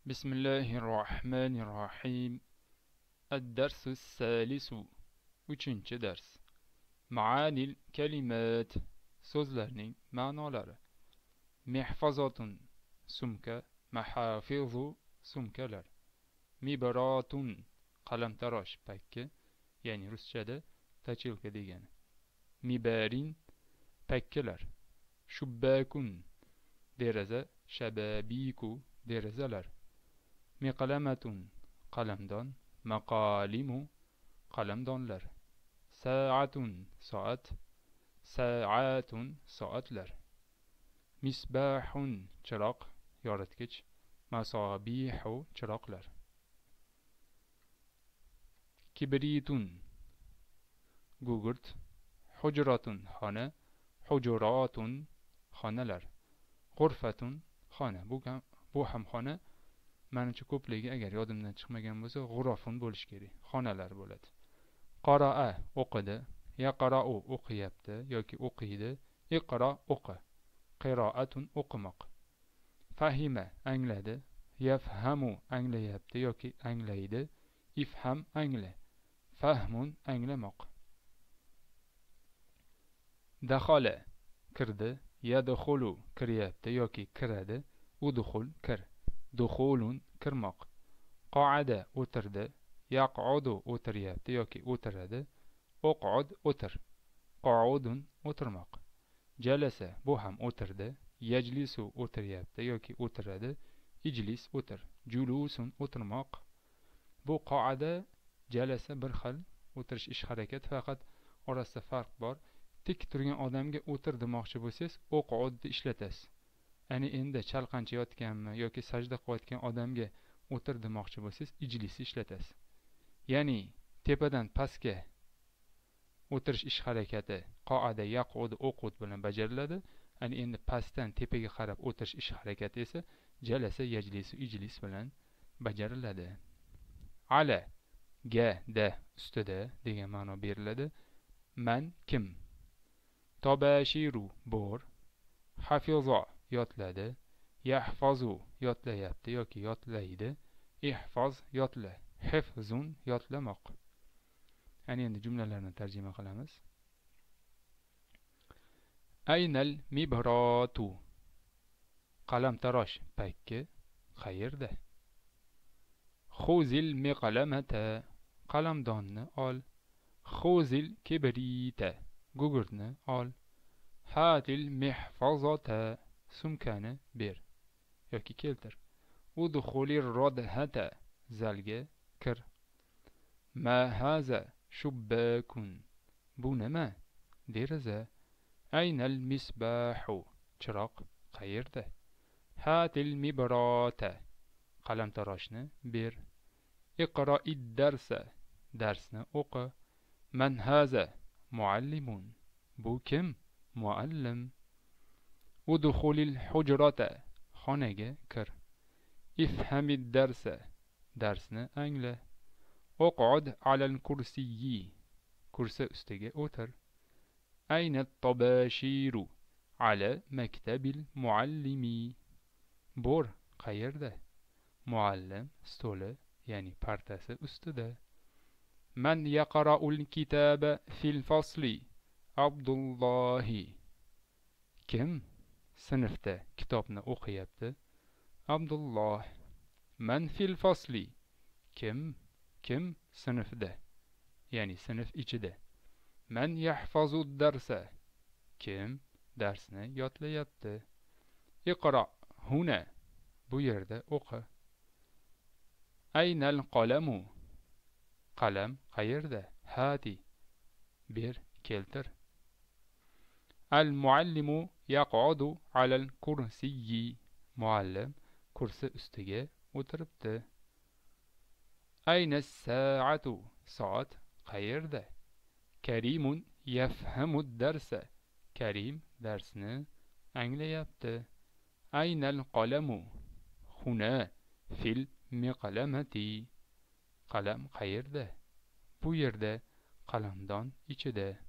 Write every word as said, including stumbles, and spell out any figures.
بسم الله الرحمن الرحيم. الدرس الثالث. Üçüncü ders. Maanil kelimat. Sözlerinin manaları. Mihfazatun. Sumka. Mahafizu. Sumkalar. Mibaratun. Qalamtarosh pakke. Yani Rusçada tachilka degani. Mibarin. Pakkelar. Shubbakun. Deraza. Shababiku. Derazalar. Miqalamatun. Qalamdon. Maqalimu. Qalamdonlar. Sa'atun. Soat. Sa'atun. Soatlar. Misbahun. Chiroq. Yoritgich. Masabihu. Chiroqlar. Kibritun. Gugurt. Hujratun. Xona. Hujuratun. xonalar. G'urfatun. xona. Bu ham bu ham xona. Menimcha ko'pligi agar yodimdan chiqmagan bo'lsa g'urafun bo'lish kerak. Xonalar bo'ladi. Qaraa o'qidi. Yaqra'u o'qiyapti yoki o'qiydi. Iqra o'qi. Qiroatun o'qimoq. Fahima angladi. Yafhamu anglayapti yoki anglaydi. Ifham angla. Fahmun anglamoq. Dakhala kirdi. Yadkhulu kiryapti yoki kiradi. Udkhul kir. Dukhulun kirmoq. Qa'ada o'tirdi. Yaq'udu o'tiryapti yoki o'tiradi. Uq'ud o'tir. Qu'udun o'tirmoq. Jalasa bu ham o'tirdi. Yajlisu o'tiryapti yoki o'tiradi. Ijlis o'tir. Julusun o'tirmoq. Bu qa'ada, jalasa bir xil o'tirish ish harakat, faqat orasida farq bor. Tik turgan odamga o'tir demoqchi bo'lsangiz uq'udni ishlatasiz. Ani endi chalqancha yotganmi yoki sajda qilayotgan odamga o'tir demoqchi bo'lsangiz ijlisni ishlatasiz. Ya'ni tepadan pastga o'tirish ish harakati qoada yaqud uqud bilan bajariladi. Ani endi pastdan tepaga qarab o'tirish ish harakati esa jalasa yajlisu ijlis bilan bajariladi. Ala ga da ustida degan ma'no beriladi. Man kim? Tabashiru bor. Hafiza yotladi. Yahfazu yotlayapti yoki yotlaydi. Ihfaz yotla. Hifzun yotlamoq. Ana endi jumlalarni tarjima qilamiz. Aynal mibratu. Qalamtarosh pakki qayerda? Khuzil miqalamata. Qalamdonni ol. Khuzil kibrita. Gugurtni ol. Hatil mihfazata. Sumkani ber yoki keltir. Udkhulir rodhata. Zalga kir. Ma haza shubbakun. Bu nima? Deraza. Aynal misbahu. Chiroq qayerda? Hatil mibrata. Qalamtaroshni ber. Iqra'id darsa. Darsni o'qi. Man haza muallimun. Bu kim? Muallim. Udkhulil hujrata. Xonaga kir. Ifhamid darsa. Darsni angla. Uq'ud alal kursiyyi. Kursi ustiga o'tir. Ayna tabashiru. Ala maktabil muallimi. Bor qayerda? Muallim stoli, ya'ni partasi ustida. Man yaqra'ul kitaba fil fasli. Abdullohi. Kim sinfda kitobni o'qiyapti? Abdulloh. Man fil fasli. Kim kim sinfda, ya'ni sinf ichida. Man yahfazu darsa. Kim darsni yodlayapti? Iqra huna. Bu yerda o'qi. Aynal qalamu. Qalam qayerda? Hati. ber keltir. Al muallimu yaq'udu alal kursiyyi. Muallim kursi ustiga o'tiribdi. Ayna sa'atu. Soat qayerda? Karimun yafhamu darsa. Karim darsni anglayapti. Aynal qalamu. Huna fil miqalamati. Qalam qayerda? Bu yerda qalamdon ichida.